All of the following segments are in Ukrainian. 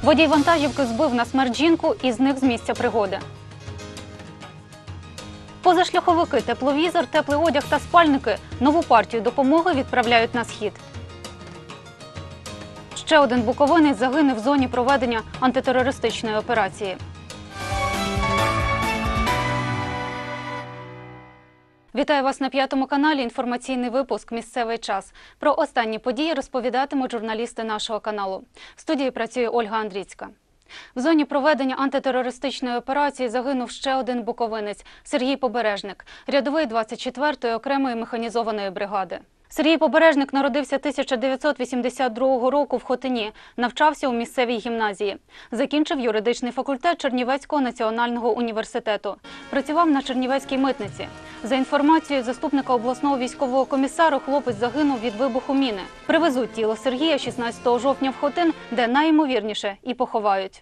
Водій вантажівки збив на смерть жінку і зник з місця пригоди. Позашляховики, тепловізор, теплий одяг та спальники нову партію допомоги відправляють на схід. Ще один буковинець загинув в зоні проведення антитерористичної операції. Вітаю вас на П'ятому каналі. Інформаційний випуск «Місцевий час». Про останні події розповідатимуть журналісти нашого каналу. В студії працює Ольга Андрійська. В зоні проведення антитерористичної операції загинув ще один буковинець – Сергій Побережник, рядовий 24-ї окремої механізованої бригади. Сергій Побережник народився 1982 року в Хотині, навчався у місцевій гімназії. Закінчив юридичний факультет Чернівецького національного університету. Працював на Чернівецькій митниці. За інформацією заступника обласного військового комісару, хлопець загинув від вибуху міни. Привезуть тіло Сергія 16 жовтня в Хотин, де найімовірніше і поховають.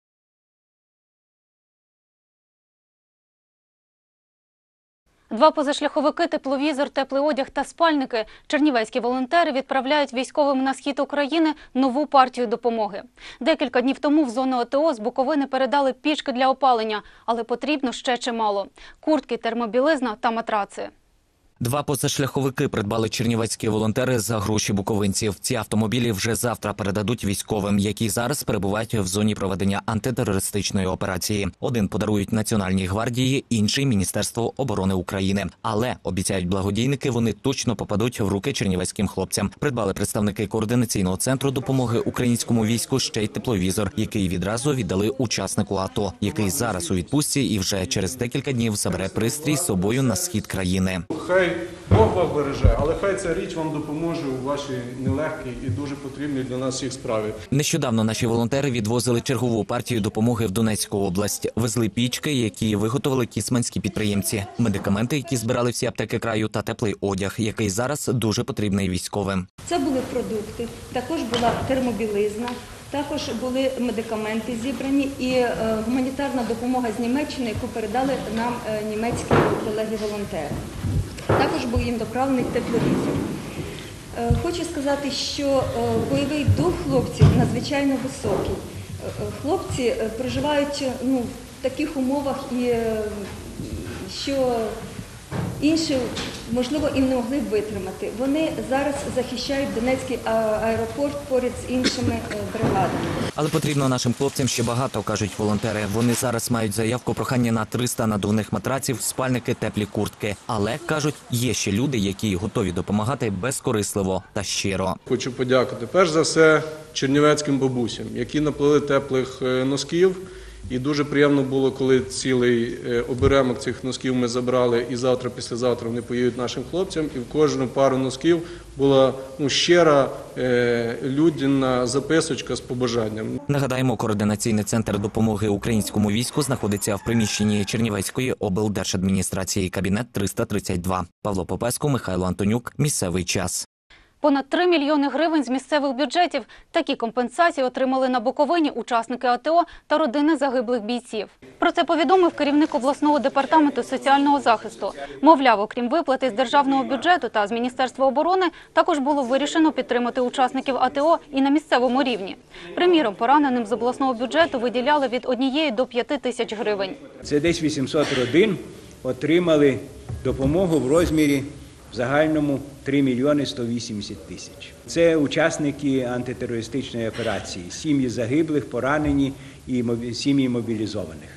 Два позашляховики, тепловізор, теплий одяг та спальники чернівецькі волонтери відправляють військовим на схід України нову партію допомоги. Декілька днів тому в зону АТО з Буковини передали пічки для опалення, але потрібно ще чимало – куртки, термобілизна та матраци. Два позашляховики придбали чернівецькі волонтери за гроші буковинців. Ці автомобілі вже завтра передадуть військовим, які зараз перебувають в зоні проведення антитерористичної операції. Один подарують Національній гвардії, інший – Міністерству оборони України. Але, обіцяють благодійники, вони точно попадуть в руки чернівецьким хлопцям. Придбали представники координаційного центру допомоги українському війську ще й тепловізор, який відразу віддали учаснику АТО, який зараз у відпустці і вже через декілька днів забере пристрій з собою на схід країни. Хай Бог вас береже, але хай ця річ вам допоможе у вашій нелегкій і дуже потрібній для нас всіх справі. Нещодавно наші волонтери відвозили чергову партію допомоги в Донецьку область. Везли пічки, які виготовили кіцманські підприємці, медикаменти, які збирали всі аптеки краю, та теплий одяг, який зараз дуже потрібний військовим. Це були продукти, також була термобілизна, також були медикаменти зібрані і гуманітарна допомога з Німеччини, яку передали нам німецькі колеги-волонтери. Також був їм доправлений тепловізор. Хочу сказати, що бойовий дух хлопців надзвичайно високий. Хлопці проживають в таких умовах, що інші, можливо, і не могли б витримати. Вони зараз захищають Донецький аеропорт поряд з іншими бригадами. Але потрібно нашим хлопцям ще багато, кажуть волонтери. Вони зараз мають заявку прохання на 300 надувних матраців, спальники, теплі куртки. Але, кажуть, є ще люди, які готові допомагати безкорисливо та щиро. Хочу подякувати, перш за все, чернівецьким бабусям, які наплели теплих носків. І дуже приємно було, коли цілий оберемок цих носків ми забрали, і завтра, післязавтра вони поїдуть нашим хлопцям. І в кожну пару носків була щира людяна записочка з побажанням. Нагадаємо, координаційний центр допомоги українському війську знаходиться в приміщенні Чернівецької облдержадміністрації, кабінет 332. Павло Попеско, Михайло Антонюк. Місцевий час. Понад 3 мільйони гривень з місцевих бюджетів. Такі компенсації отримали на Буковині учасники АТО та родини загиблих бійців. Про це повідомив керівник обласного департаменту соціального захисту. Мовляв, окрім виплати з державного бюджету та з Міністерства оборони, також було вирішено підтримати учасників АТО і на місцевому рівні. Приміром, пораненим з обласного бюджету виділяли від 1 до 5 тисяч гривень. Це десь 800 родин отримали допомогу в розмірі в загальному 3 мільйони 180 тисяч. Це учасники антитерористичної операції, сім'ї загиблих, поранені і сім'ї мобілізованих.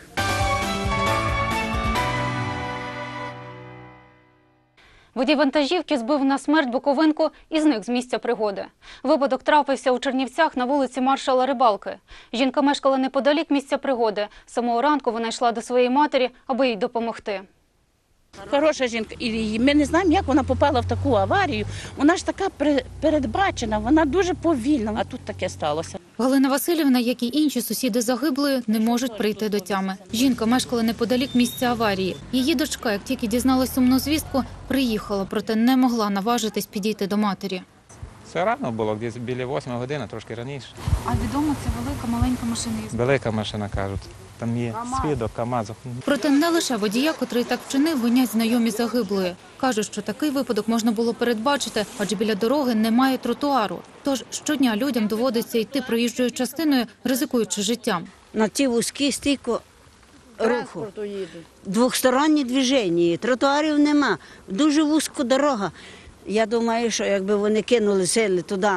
Водій вантажівки збив на смерть буковинку і зник з місця пригоди. Випадок трапився у Чернівцях на вулиці Маршала Рибалки. Жінка мешкала неподалік місця пригоди. З самого ранку вона йшла до своєї матері, аби їй допомогти. Хороша жінка, і ми не знаємо, як вона попала в таку аварію. Вона ж така передбачена, вона дуже повільна, а тут таке сталося. Галина Василівна, як і інші сусіди загиблої, не можуть прийти до тями. Жінка мешкала неподалік місця аварії. Її дочка, як тільки дізналась сумну звістку, приїхала, проте не могла наважитись підійти до матері. Це рано було, десь біля 8 години, трошки раніше. А відомо, це велика, маленька машина є. Велика машина, кажуть. Там є свідок, КАМАЗ. Проте не лише водія, котрий так вчинив, винять знайомі загиблої. Кажуть, що такий випадок можна було передбачити, адже біля дороги немає тротуару. Тож щодня людям доводиться йти проїжджою частиною, ризикуючи життям. На ті вузькі стільки руху. Двосторонні движення, тротуарів нема, дуже вузька дорога. Я думаю, що якби вони кинули сили туди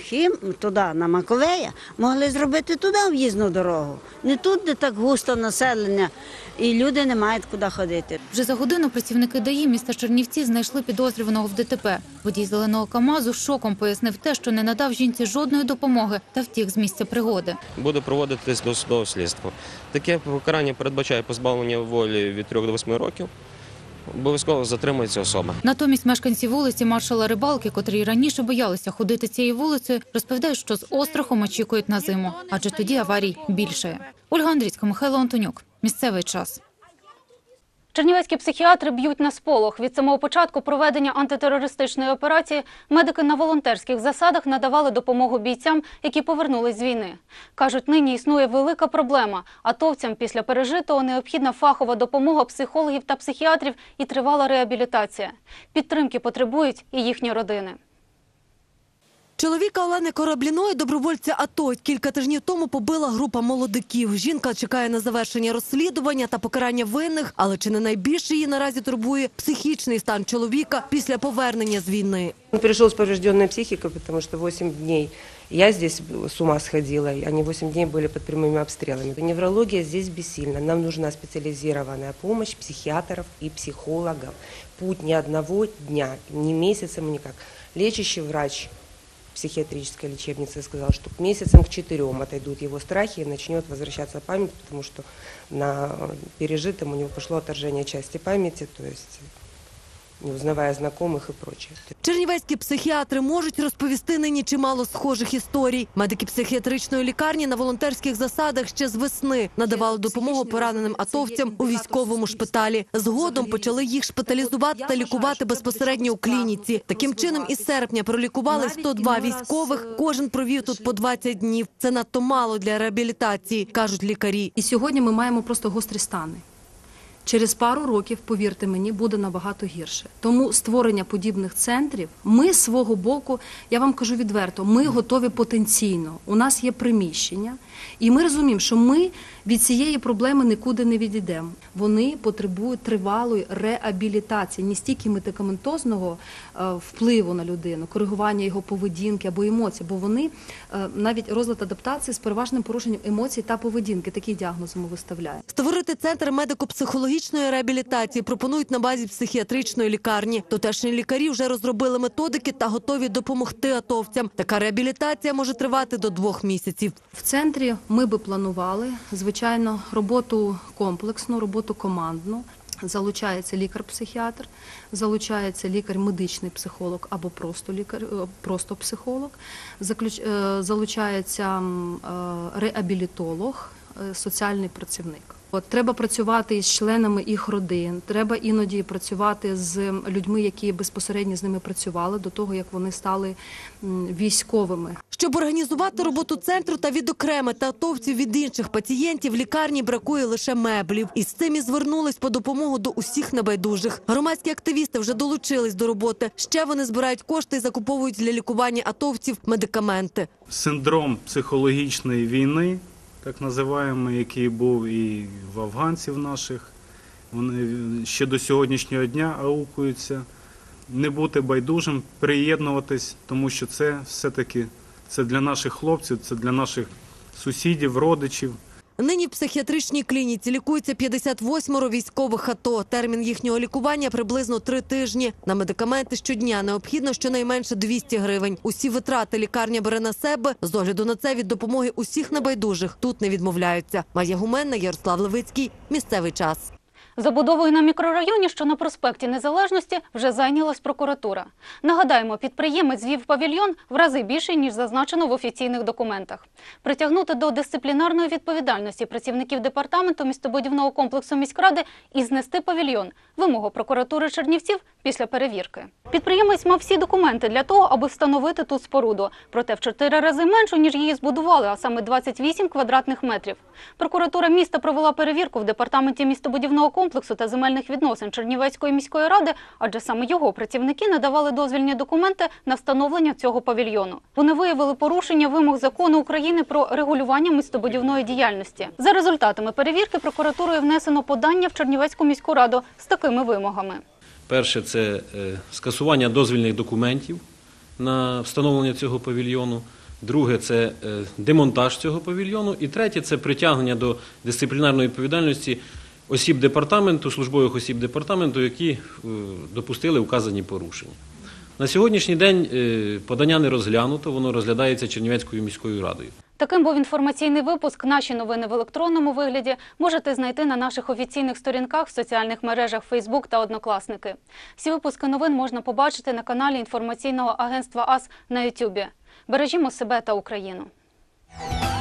на Маковея, могли зробити туди в'їзну дорогу. Не тут, де так густо населення, і люди не мають куди ходити. Вже за годину працівники ДАІ міста Чернівці знайшли підозрюваного в ДТП. Водій зеленого КАМАЗу шоком пояснив те, що не надав жінці жодної допомоги та втік з місця пригоди. Буде проводитись досудове слідство. Таке покарання передбачає позбавлення волі від 3 до 8 років. Обов'язково затримується особа. Натомість мешканці вулиці Маршала Рибалки, котрі раніше боялися ходити цією вулицею, розповідають, що з острахом очікують на зиму, адже тоді аварій більше. Ольга Андрійська, Михайло Антонюк. Місцевий час. Чернівецькі психіатри б'ють на сполох. Від самого початку проведення антитерористичної операції медики на волонтерських засадах надавали допомогу бійцям, які повернулись з війни. Кажуть, нині існує велика проблема. Атовцям після пережитого необхідна фахова допомога психологів та психіатрів і тривала реабілітація. Підтримки потребують і їхні родини. Чоловіка Олени Корабліної, добровольця АТО, кілька тижнів тому побила група молодиків. Жінка чекає на завершення розслідування та покарання винних, але чи не найбільше її наразі турбує психічний стан чоловіка після повернення з війни. Он пришел с поврежденной психикой, потому что 8 дней я здесь с ума сходила, они 8 дней были под прямыми обстрелами. Неврология здесь бессильна, нам нужна специализированная помощь психиатров и психологов. Путь ни одного дня, ни месяцем, никак. Лечащий врач психиатрической лечебницы сказал, что к месяцам к 4 отойдут его страхи и начнет возвращаться память, потому что на пережитом у него пошло отторжение части памяти, то есть не узнавая знакомых и прочее. Чернівецькі психіатри можуть розповісти нині чимало схожих історій. Медики психіатричної лікарні на волонтерських засадах ще з весни надавали допомогу пораненим атовцям у військовому шпиталі. Згодом почали їх шпиталізувати та лікувати безпосередньо у клініці. Таким чином, із серпня пролікували 102 військових. Кожен провів тут по 20 днів. Це надто мало для реабілітації, кажуть лікарі. І сьогодні ми маємо просто гострі стани. Через пару років, повірте мені, буде набагато гірше. Тому створення подібних центрів, ми з свого боку, я вам кажу відверто, ми готові потенційно. У нас є приміщення, і ми розуміємо, що ми від цієї проблеми нікуди не відійдемо. Вони потребують тривалої реабілітації, не стільки медикаментозного впливу на людину, коригування його поведінки або емоцій, бо вони навіть розлад адаптації з переважним порушенням емоцій та поведінки, такі діагнози ми виставляємо. Створити центр медико-психологічної реабілітації пропонують на базі психіатричної лікарні. Тутешні лікарі вже розробили методики та готові допомогти атовцям. Така реабілітація може тривати до 2 місяців. В центрі ми би планували, звичайно, роботу комплексну, роботу командну. Залучається лікар-психіатр, залучається лікар-медичний психолог або просто психолог, залучається реабілітолог, соціальний працівник. Треба працювати із членами їх родин, треба іноді працювати з людьми, які безпосередньо з ними працювали до того, як вони стали військовими. Щоб організувати роботу центру та відокремити атовців від інших пацієнтів, лікарні бракує лише меблів. І з цим і звернулись по допомогу до усіх небайдужих. Громадські активісти вже долучились до роботи. Ще вони збирають кошти і закуповують для лікування атовців медикаменти. Синдром психологічної війни, так називаємо, який був і в афганців наших, вони ще до сьогоднішнього дня аукуються. Не бути байдужим, приєднуватись, тому що це все-таки це для наших хлопців, це для наших сусідів, родичів. Нині в психіатричній клініці лікуються 58 військових АТО. Термін їхнього лікування приблизно 3 тижні. На медикаменти щодня необхідно щонайменше 200 гривень. Усі витрати лікарня бере на себе. З огляду на це від допомоги усіх небайдужих тут не відмовляються. Майя Гуменна, Ярослав Левицький. Місцевий час. Забудовою на мікрорайоні, що на проспекті Незалежності, вже зайнялась прокуратура. Нагадаємо, підприємець звів павільйон в рази більший, ніж зазначено в офіційних документах. Притягнути до дисциплінарної відповідальності працівників департаменту містобудівного комплексу міськради і знести павільйон – вимога прокуратури Чернівців після перевірки. Підприємець мав всі документи для того, аби встановити тут споруду. Проте в 4 рази меншу, ніж її збудували, а саме 28 квадратних метрів. Прокуратура міста провела перевірку в департаменті містобудівного комплексу та земельних відносин Чернівецької міської ради, адже саме його працівники надавали дозвільні документи на встановлення цього павільйону. Вони виявили порушення вимог закону України про регулювання містобудівної діяльності. За результатами перевірки прокуратурою внесено подання в Чернівецьку міську раду з такими вимогами. Перше – це скасування дозвільних документів на встановлення цього павільйону. Друге – це демонтаж цього павільйону. І третє – це притягнення до дисциплінарної відповідальності осіб департаменту, службових осіб департаменту, які допустили вказані порушення. На сьогоднішній день подання не розглянуто, воно розглядається Чернівецькою міською радою. Таким був інформаційний випуск. Наші новини в електронному вигляді можете знайти на наших офіційних сторінках в соціальних мережах Facebook та Однокласники. Всі випуски новин можна побачити на каналі інформаційного агентства АС на YouTube. Бережімо себе та Україну.